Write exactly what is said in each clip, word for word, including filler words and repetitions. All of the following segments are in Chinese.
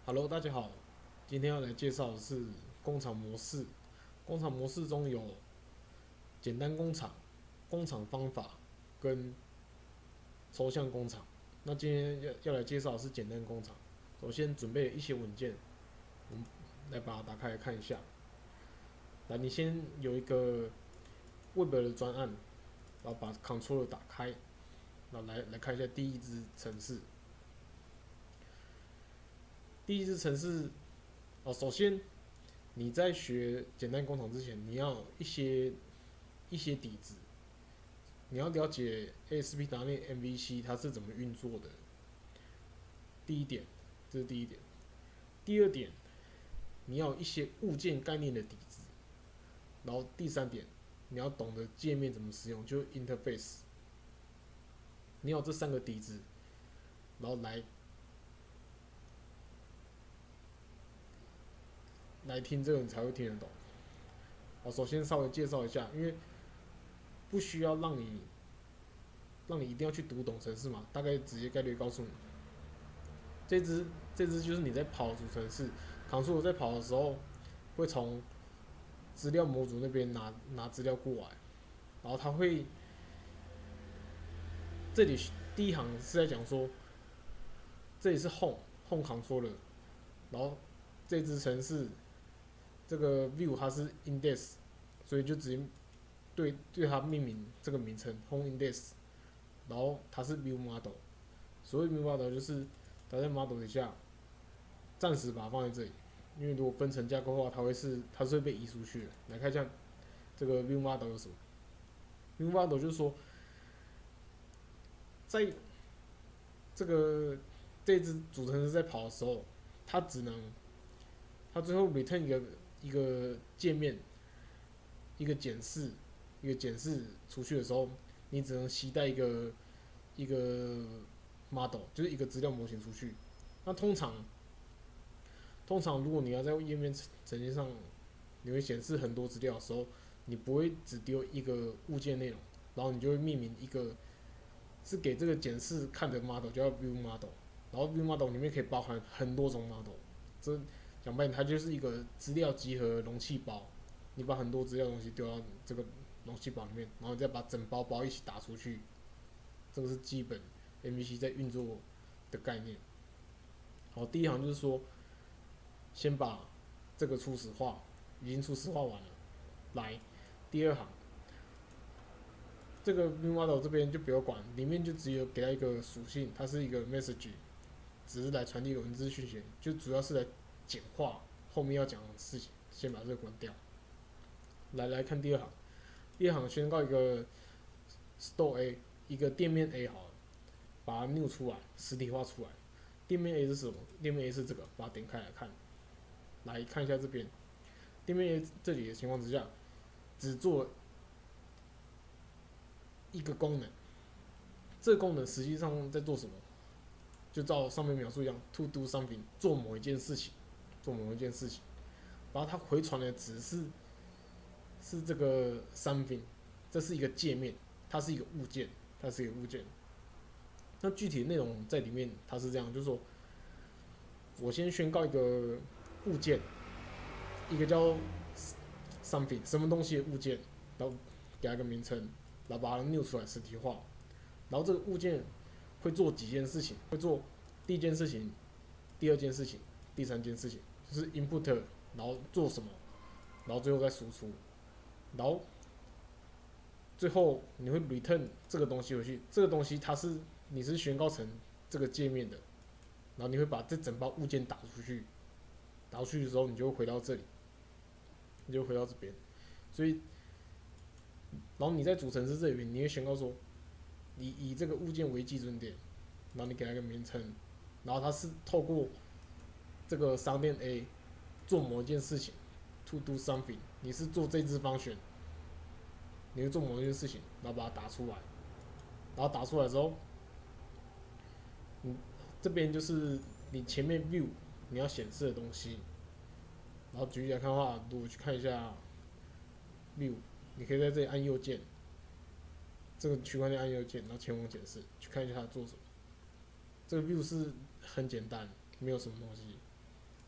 Hello，大家好，今天要来介绍的是工厂模式。工厂模式中有简单工厂、工厂方法跟抽象工厂。那今天要要来介绍的是简单工厂。首先准备一些文件，我们来把它打开来看一下。来，你先有一个 Web 的专案，然后把 Controller 打开，然后来来看一下第一支程式。第一支程式哦，首先你在学简单工厂之前，你要有一些一些底子，你要了解 A S P 打内 M V C 它是怎么运作的。第一点，这是第一点。第二点，你要有一些物件概念的底子。然后第三点，你要懂得界面怎么使用，就是 interface。你有这三个底子，然后来来听这个，你才会听得懂。我首先稍微介绍一下，因为不需要让你让你一定要去读懂程式嘛，大概直接概率告诉你，这支这支就是你在跑主程式，Ctrl 在跑的时候会从资料模组那边拿拿资料过来，然后它会这里第一行是在讲说，这里是 Home Home Controller，然后这支程式这个 View 它是 Index，所以就直接对对它命名这个名称 Home Index，然后它是 View Model，所谓 View Model 就是它在 Model 底下暂时把它放在这里，因为如果分层架构的话，它会是它是会被移出去的。来看一下这个 View Model 有什么 ？View Model 就是说，在这个这支组成是在跑的时候，它只能它最后 return 一个一个界面，一个检视，一个检视出去的时候，你只能携带一个一个 model，就是一个资料模型出去。那通常通常如果你要在页面呈现上，你会显示很多资料的时候，你不会只丢一个物件内容，然后你就会命名一个是给这个检视看的 model，叫 view model，然后 view model 里面可以包含很多种 model，这讲白点，它就是一个资料集合容器包，你把很多资料东西丢到这个容器包里面，然后再把整包包一起打出去，这个是基本 M V C 在运作的概念。好，第一行就是说，先把这个初始化已经初始化完了，来，第二行这个 view model 这边就不要管，里面就只有给它一个属性，它是一个 message，只是来传递文字讯息，就主要是来简化后面要讲的事情，先把这个关掉。来来看第二行，第二行宣告一个 store A，一个店面 A 好了，把它 new 出来，实体化出来。店面 A 是什么？店面 A 是这个，把它点开来看，来看一下这边，店面 A 这里的情况之下，只做一个功能，这个功能实际上在做什么？就照上面描述一样，to do something，做某一件事情，做某一件事情。然后它回传的只是是这个 something，这是一个界面，它是一个物件，它是一个物件。那具体内容在里面，它是这样，就是说我先宣告一个物件，一个叫 something 什么东西的物件，然后给它一个名称，然后把它 new 出来实体化，然后这个物件会做几件事情，会做第一件事情、第二件事情、第三件事情，就是 input，然后做什么，然后最后再输出，然后最后你会 return 这个东西回去，这个东西它是你是宣告成这个界面的，然后你会把这整包物件打出去，打出去的时候你就会回到这里，你就回到这边，所以然后你在主程式这里，你会宣告说，你以这个物件为基准点，然后你给它一个名称，然后它是透过这个商店 A 做某一件事情，to do something，你是做这支方选，你会做某一件事情，然后把它打出来，然后打出来之后，你这边就是你前面 view 你要显示的东西，然后举例来看的话，如果去看一下 view，你可以在这里按右键，这个区块链按右键，然后前往检视，去看一下它做什么。这个 view 是很简单，没有什么东西。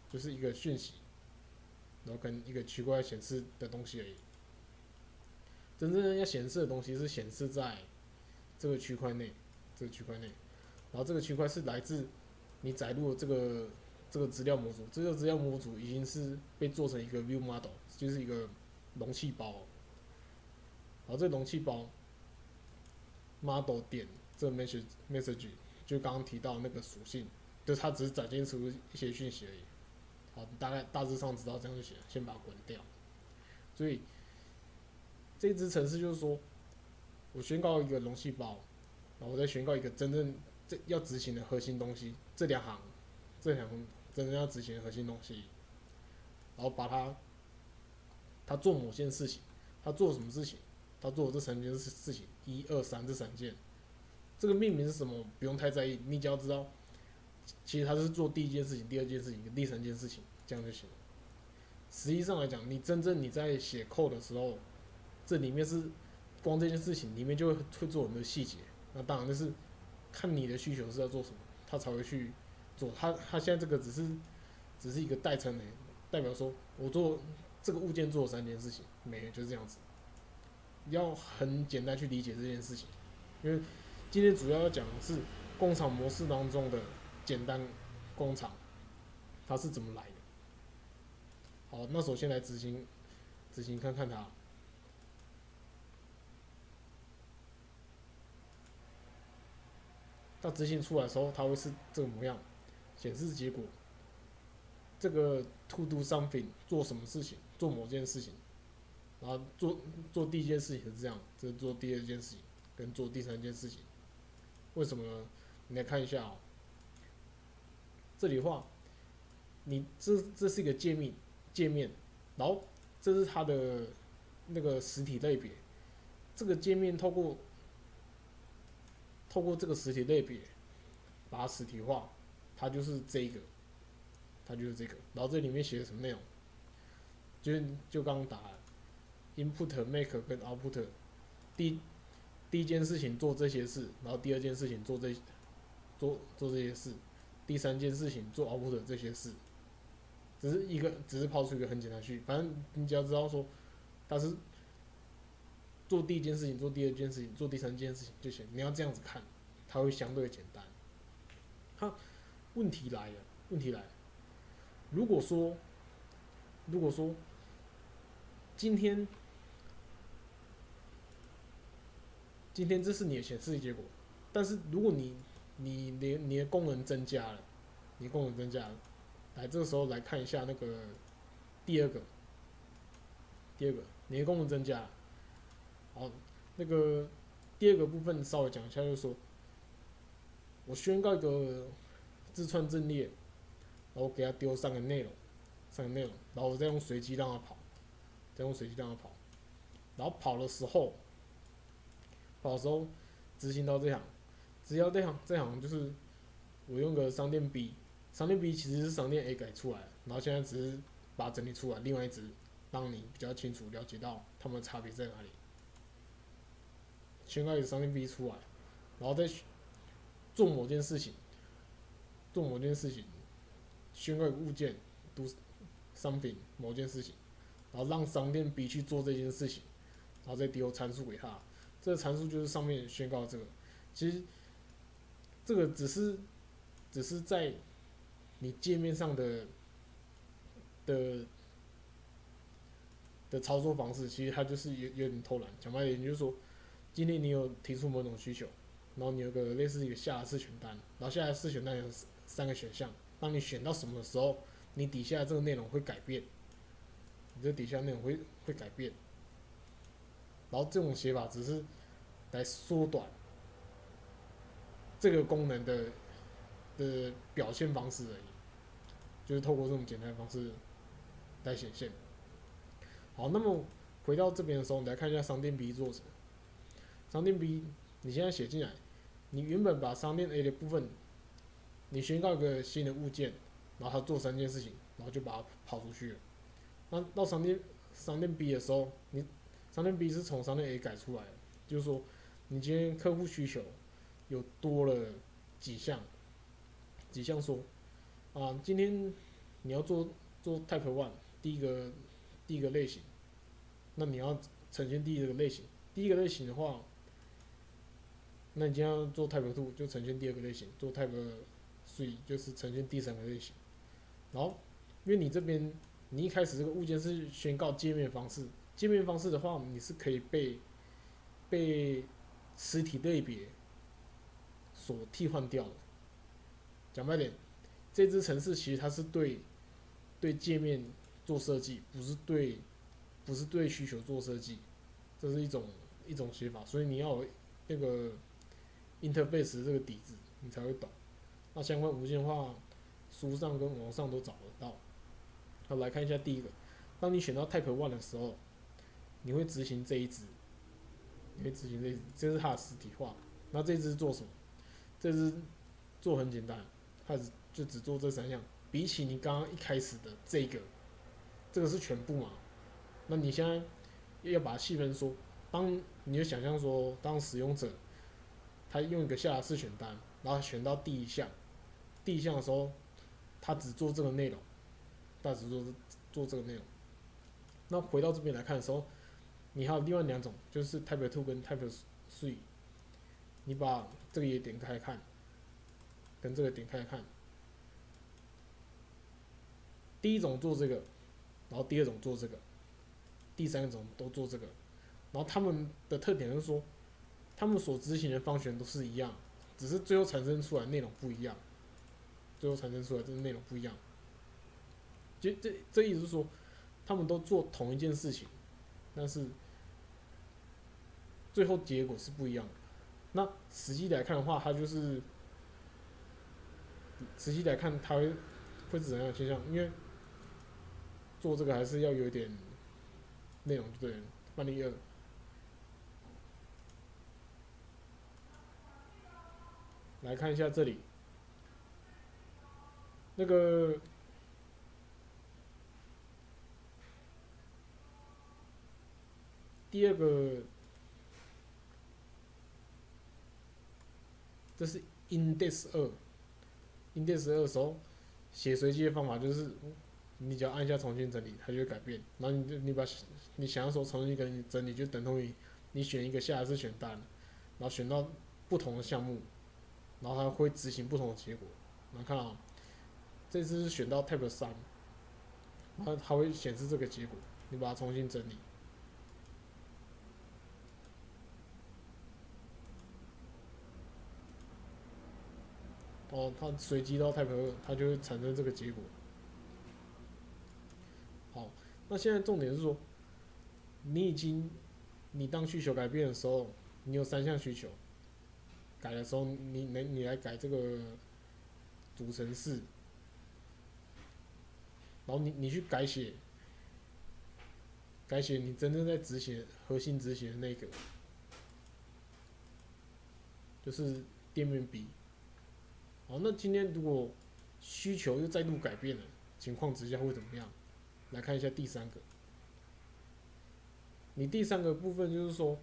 就是一个讯息，然后跟一个区块显示的东西而已。真正要显示的东西是显示在这个区块内，这个区块内，然后这个区块是来自你载入的这个这个资料模组，这个资料模组已经是被做成一个 view model， 就是一个容器包，然后这个容器包 model 点这个 message message 就刚刚提到那个属性，就是它只是展现出一些讯息而已。好，大概大致上知道这样就行了，先把它关掉。所以这支程式就是说，我宣告一个容器包，然后我再宣告一个真正这要执行的核心东西，这两行，这两行真正要执行的核心东西，然后把它，它做某件事情，它做什么事情，它做这三件事情，一二三这三件，这个命名是什么不用太在意，你只要知道，其实它是做第一件事情、第二件事情跟第三件事情，这样就行了。实际上来讲，你真正你在写 code 的时候，这里面是光这件事情里面就会会做很多细节。那当然就是看你的需求是要做什么，他才会去做。他他现在这个只是只是一个代称诶，代表说我做这个物件做了三件事情，没有就是这样子。要很简单去理解这件事情，因为今天主要要讲的是工厂模式当中的简单工厂，它是怎么来的。好，那首先来执行执行看看它。到执行出来的时候，它会是这个模样，显示结果。这个 to do something 做什么事情，做某件事情，然后做做第一件事情是这样，这是做第二件事情，跟做第三件事情。为什么呢？你来看一下哦，这里的话，你这这是一个界面界面，然后这是它的那个实体类别，这个界面透过透过这个实体类别把它实体化，它就是这个，它就是这个。然后这里面写的什么内容？就是就刚刚打了 input make 跟 output， 第第一件事情做这些事，然后第二件事情做这做做这些事，第三件事情做 output 这些事。只是一个只是抛出一个很简单的序，反正你只要知道说它是做第一件事情、做第二件事情、做第三件事情就行。你要这样子看，它会相对简单。它问题来了，问题来了。如果说，如果说今天今天这是你的显示结果，但是如果你你你你的功能增加了，你的功能增加了，来这个时候来看一下那个第二个，第二个你的功能增加了，好，那个第二个部分稍微讲一下，就是说我宣告一个字串阵列，然后给它丢三个内容，三个内容，然后我再用随机让它跑，再用随机让它跑，然后跑的时候，跑的时候执行到这行，只要这行这行就是我用个商店 B， 商店 B 其实是商店 A 改出来的，然后现在只是把它整理出来，另外一只让你比较清楚了解到它们的差别在哪里。宣告一个商店 B 出来，然后再做某件事情，做某件事情，宣告一个物件 do something 某件事情，然后让商店 B 去做这件事情，然后再丢参数给他。这个参数就是上面宣告这个，其实这个只是只是在你界面上的的的操作方式，其实它就是有有点偷懒。讲白一点就是说，今天你有提出某种需求，然后你有个类似一个下的试选单，然后下的试选单有三个选项，当你选到什么的时候，你底下这个内容会改变，你这底下内容会会改变。然后这种写法只是来缩短这个功能的的表现方式而已，就是透过这种简单的方式来显现。好，那么回到这边的时候，你来看一下商店 B 做什么。商店 B 你现在写进来，你原本把商店 A 的部分，你宣告一个新的物件，然后它做三件事情，然后就把它跑出去了。那到商店商店 B 的时候，你商店 B 是从商店 A 改出来的，就是说你今天客户需求有多了几项，几项说啊，今天你要做做 Type One 第一个第一个类型，那你要呈现第一个类型，第一个类型的话，那你今天要做 Type Two 就呈现第二个类型，做 Type Three 就是呈现第三个类型。然后，因为你这边你一开始这个物件是宣告界面方式，界面方式的话，你是可以被被实体类别所替换掉的。讲白点，这支程式其实它是对对界面做设计，不是对不是对需求做设计，这是一种一种写法，所以你要有那个 interface 这个底子，你才会懂。那相关文件的话，书上跟网上都找得到。好，来看一下第一个，当你选到 Type One 的时候，你会执行这一支，你会执行这一支，这是它的实体化。那这支做什么？这支做很简单，它就只做这三项。比起你刚刚一开始的这个，这个是全部嘛？那你现在要把它细分说，当你就想象说，当使用者他用一个下拉式选单，然后选到第一项，第一项的时候，他只做这个内容，他只做做这个内容。那回到这边来看的时候，你还有另外两种，就是 Type Two 跟 Type Three， 你把这个也点开看，跟这个点开看。第一种做这个，然后第二种做这个，第三种都做这个，然后他们的特点是说，他们所执行的方选都是一样，只是最后产生出来内容不一样，最后产生出来这个内容不一样。就这这意思是说，他们都做同一件事情，但是最后结果是不一样的。那实际来看的话，它就是实际来看，它会会是怎样的现象？因为做这个还是要有一点内容，就对了。范例二，来看一下这里，那个第二个，这是 index 二，index 二的时候写随机的方法就是，你只要按一下重新整理，它就会改变。然后你就你把你想要说重新跟整理，就等同于你选一个下一次选单，然后选到不同的项目，然后它会执行不同的结果。然后看啊，这次是选到 Type 三，然后它会显示这个结果，你把它重新整理。哦，它随机到 Type 二，它就会产生这个结果。好，那现在重点是说，你已经，你当需求改变的时候，你有三项需求，改的时候，你你你来改这个组成式，然后你你去改写，改写你真正在执行核心执行的那个，就是店面 B。好，那今天如果需求又再度改变了情况之下会怎么样？来看一下第三个，你第三个部分就是说，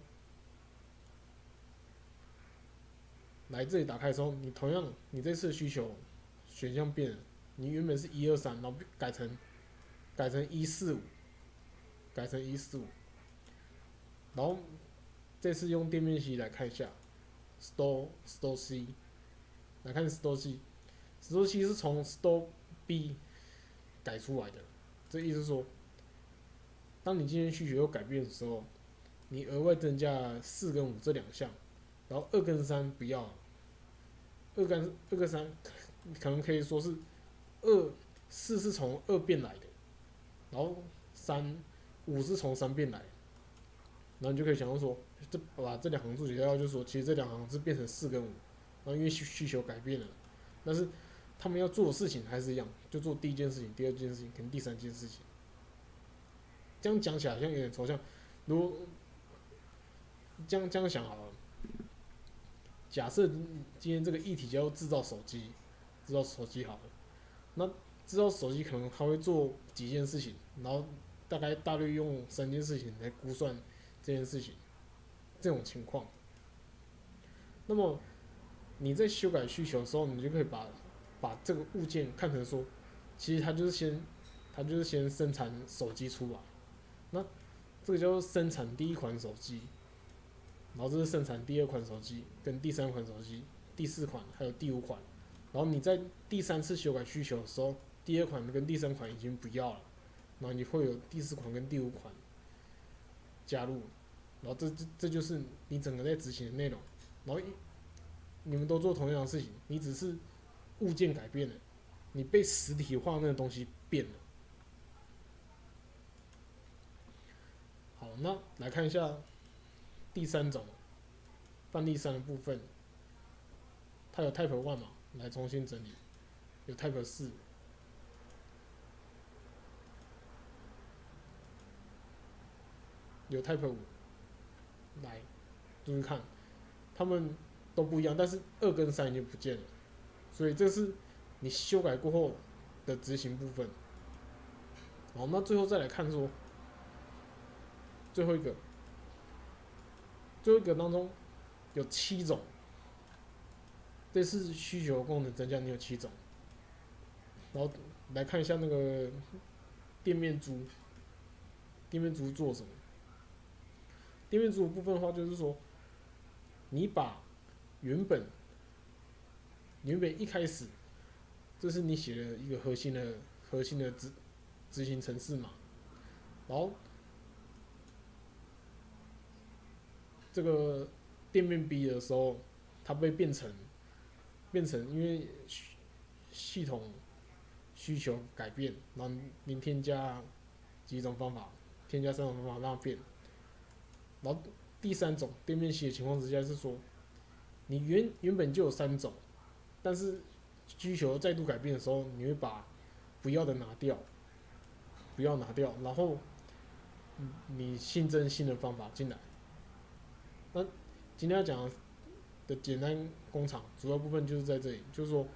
来这里打开的时候，你同样你这次的需求选项变了，你原本是一二三，然后改成改成一四五，改成一四五，然后这次用店面 C 来看一下 ，Store Store C。来看 Store C，Store C 是从 Store B 改出来的，这意思是说，当你今天需求有改变的时候，你额外增加四跟五这两项，然后二跟三不要，二跟二跟三可能可以说是二四是从二变来的，然后三五是从三变来的，然后你就可以想到说，这把这两行注解掉，就是说其实这两行是变成四跟五。然后因为需需求改变了，但是他们要做的事情还是一样，就做第一件事情、第二件事情跟第三件事情。这样讲起来好像有点抽象。如果这样这样想好了，假设今天这个议题叫制造手机，制造手机好了，那制造手机可能他会做几件事情，然后大概大略用三件事情来估算这件事情，这种情况，那么。你在修改需求的时候，你就可以把把这个物件看成说， 其实它就是先它就是先生产手机出来，那这个叫做生产第一款手机，然后这是生产第二款手机，跟第三款手机、第四款还有第五款，然后你在第三次修改需求的时候，第二款跟第三款已经不要了，然后你会有第四款跟第五款加入，然后这这这就是你整个在执行的内容，然后你们都做同样的事情，你只是物件改变了，你被实体化那个东西变了。好，那来看一下第三种范例三的部分，它有 Type One 嘛，来重新整理，有 Type 四，有 Type 五，来注意看，它们都不一样，但是二跟三已经不见了，所以这是你修改过后的执行部分。好，那最后再来看说最后一个，最后一个当中有七种，这次需求功能增加，你有七种。然后来看一下那个店面租，店面租做什么？店面租的部分的话，就是说，你把原本原本一开始，这是你写的一个核心的核心的执执行程式嘛，然后这个店面 B 的时候，它被变成变成因为系统需求改变，然后您添加几种方法，添加三种方法让它变。然后第三种店面 C 的情况之下是说，你原原本就有三种，但是需求再度改变的时候，你会把不要的拿掉，不要拿掉，然后你新增新的方法进来。那今天要讲的简单工厂主要部分就是在这里，就是说，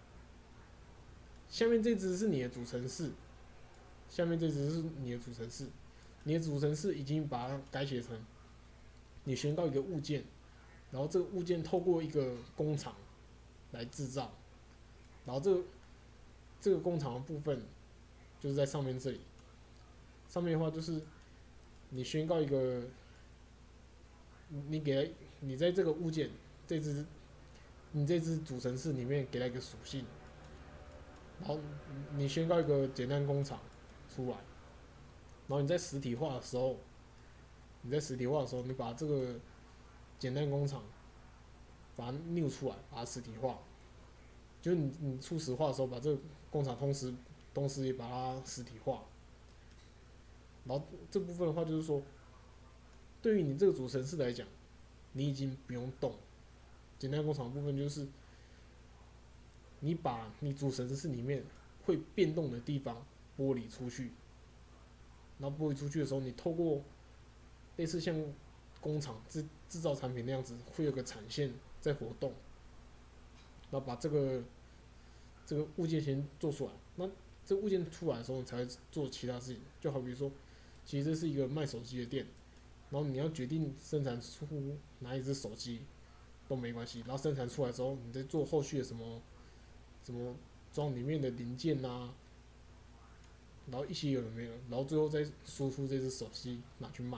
下面这只是你的主程式，下面这只是你的主程式，你的主程式已经把它改写成，你宣告一个物件，然后这个物件透过一个工厂来制造，然后这个这个工厂的部分就是在上面这里，上面的话就是你宣告一个，你给你在这个物件这只你这只主程式里面给它一个属性，然后你宣告一个简单工厂出来，然后你在实体化的时候，你在实体化的时候，你把这个简单工厂把它 new 出来，把它实体化，就是你你初始化的时候，把这个工厂同时同时也把它实体化，然后这部分的话就是说，对于你这个主程式来讲，你已经不用动。简单工厂的部分就是你把你主程式里面会变动的地方剥离出去，然后剥离出去的时候，你透过类似像工厂制制造产品那样子，会有个产线在活动，然后把这个这个物件先做出来。那这个物件出来的时候，你才会做其他事情。就好比说，其实这是一个卖手机的店，然后你要决定生产出哪一只手机都没关系，然后生产出来之后，你再做后续的什么什么装里面的零件啊，然后一些有的没有，然后最后再输出这只手机拿去卖。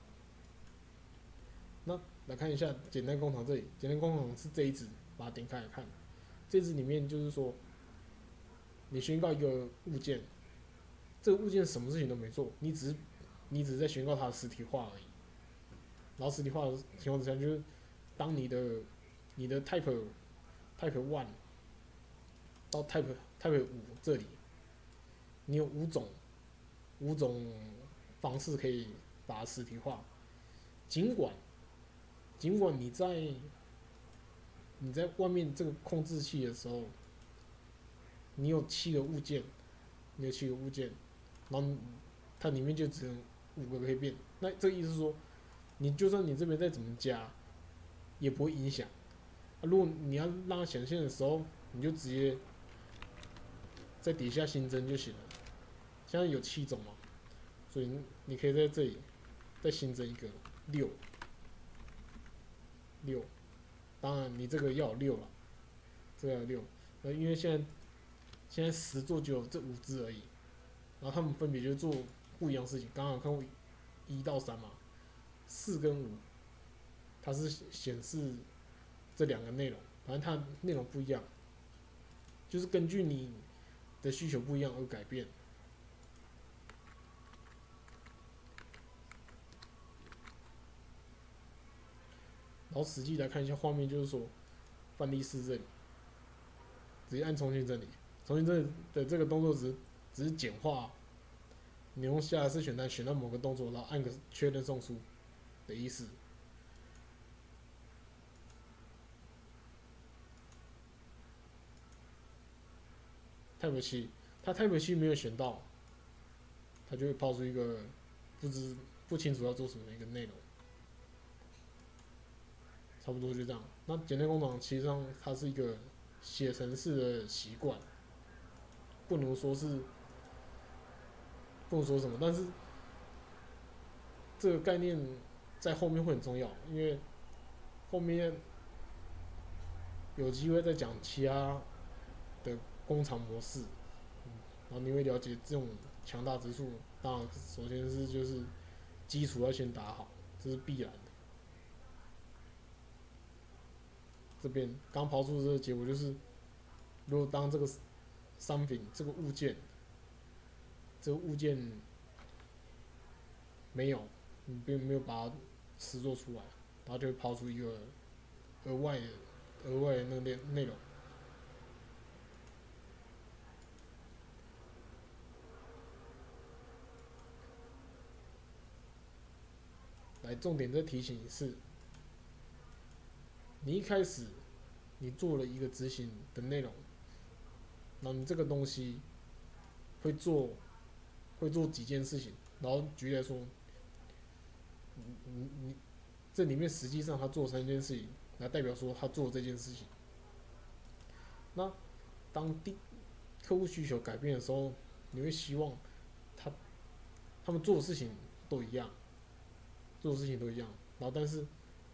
那来看一下简单工厂这里，简单工厂是这一支，把它点开来看，这支里面就是说，你宣告一个物件，这个物件什么事情都没做，你只是你只是在宣告它的实体化而已。然后实体化的情况之下，就是当你的你的 type type one 到 type type 五这里，你有五种五种方式可以把它实体化。尽管尽管你在你在外面这个控制器的时候，你有七个物件，你有七个物件，然后它里面就只有五个可以变。那这个意思是说，你就算你这边再怎么加，也不会影响。啊、如果你要让它显现的时候，你就直接在底下新增就行了。现在有七种嘛，所以你可以在这里再新增一个六六。当然你这个要有六了，这个要有六。呃，因为现在现在实作只有这五只而已，然后他们分别就做不一样的事情。刚刚有看过一到三嘛，四跟五，它是显示这两个内容，反正它内容不一样，就是根据你的需求不一样而改变。然后实际来看一下画面，就是说范例四这里，直接按重新整理，重新整理的这个动作只是只是简化，你用下一次选单选到某个动作，然后按个确认送出的意思。Type 七，它 Type 七没有选到，它就会抛出一个不知不清楚要做什么的一个内容。差不多就这样。那简单工厂其实上它是一个写程式的习惯，不能说是不能说什么，但是这个概念在后面会很重要，因为后面有机会再讲其他的工厂模式，然后你会了解这种强大之处。当然，首先是就是基础要先打好，这是必然的。这边刚刨出这个结果就是，如果当这个商品这个物件，这个物件没有，你并没有把它实做出来，然后就会抛出一个额外的额外的那个内内容。来，重点再提醒一次，你一开始你做了一个执行的内容，然后你这个东西会做会做几件事情，然后举例来说，你你你这里面实际上他做三件事情，来代表说他做这件事情。那当第客户需求改变的时候，你会希望他他们做的事情都一样，做的事情都一样，然后但是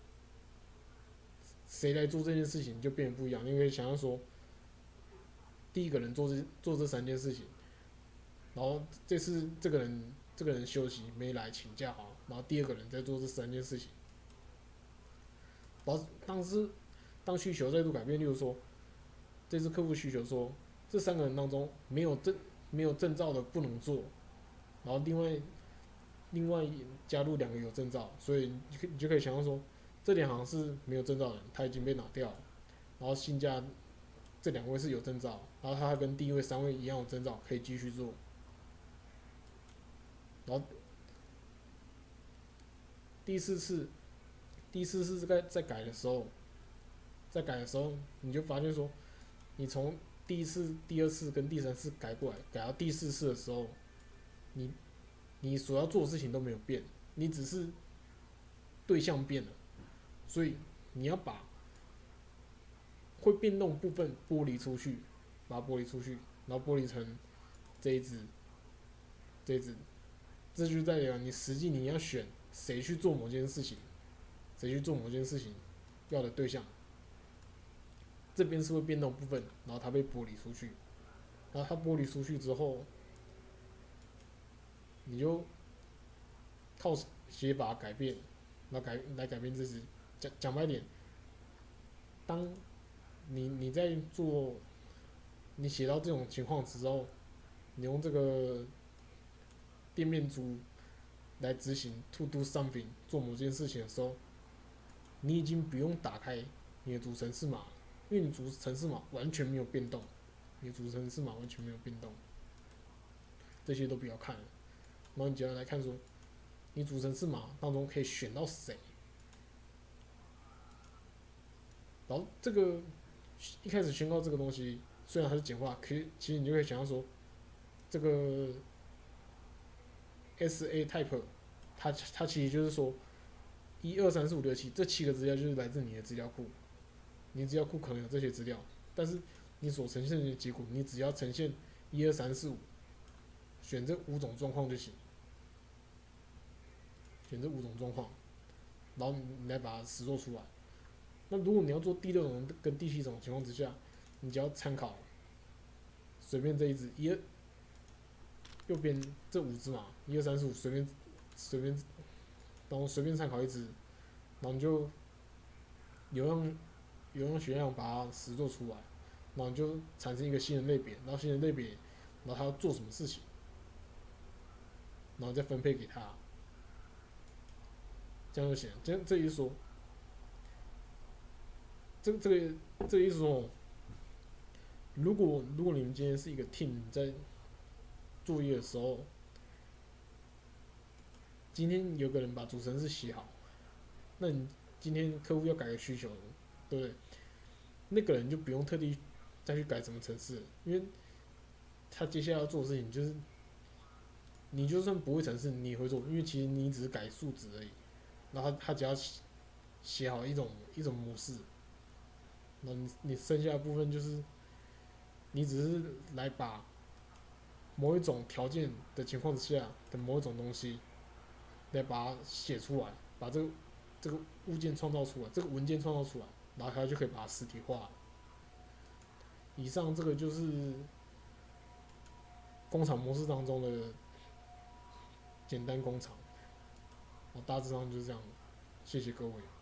谁来做这件事情就变得不一样。因为想要说，第一个人做这做这三件事情，然后这次这个人这个人休息没来请假好，然后第二个人在做这三件事情，然后当时当需求再度改变，例如说这次客户需求说这三个人当中没有证没有证照的不能做，然后另外另外加入两个有证照，所以你你就可以想象说，这两行是没有证照的人，他已经被拿掉了，然后新加这两位是有证照，然后他跟第一位、三位一样有证照，可以继续做。然后第四次，第四次在在改的时候，在改的时候，你就发现说，你从第一次、第二次跟第三次改过来，改到第四次的时候，你你所要做的事情都没有变，你只是对象变了，所以你要把会变动部分剥离出去，把它剥离出去，然后剥离成这一只，这一只，这就代表你实际你要选谁去做某件事情，谁去做某件事情要的对象，这边是会变动部分，然后它被剥离出去，然后它剥离出去之后，你就靠写法改变，来改来改变这只。讲讲白点，当你你在做你写到这种情况之后，你用这个店面组来执行 to do something 做某件事情的时候，你已经不用打开你的主程式码，因为你主程式码完全没有变动，你的主程式码完全没有变动，这些都不要看了，然后你只要来看说，你主程式码当中可以选到谁，然后这个一开始宣告这个东西，虽然它是简化，可以其实你就可以想象说，这个 S A type， 它它其实就是说，一二三四五六七这七个资料就是来自你的资料库，你资料库可能有这些资料，但是你所呈现的结果，你只要呈现一二三四五，选这五种状况就行，选这五种状况，然后你来把它实做出来。那如果你要做第六种跟第七种情况之下，你只要参考随便这一只一二，右边这五只嘛，一二三四五，随便随便，然后随便参考一只，然后你就有样有样学样把它实做出来，然后你就产生一个新的类别，然后新的类别，然后它要做什么事情，然后再分配给他，这样就行了。这这意思说，这这个这个意思说，如果如果你们今天是一个 team 在作业的时候，今天有个人把主程式写好，那你今天客户要改个需求，对不对？那个人就不用特地再去改什么程式，因为他接下来要做的事情就是，你就算不会程式，你也会做，因为其实你只是改数值而已。然后他他只要写好一种一种模式，然后你你剩下的部分就是你只是来把某一种条件的情况之下的某一种东西来把它写出来，把这个这个物件创造出来，这个文件创造出来，然后它就可以把它实体化了。以上这个就是工厂模式当中的简单工厂，大致上就是这样。谢谢各位。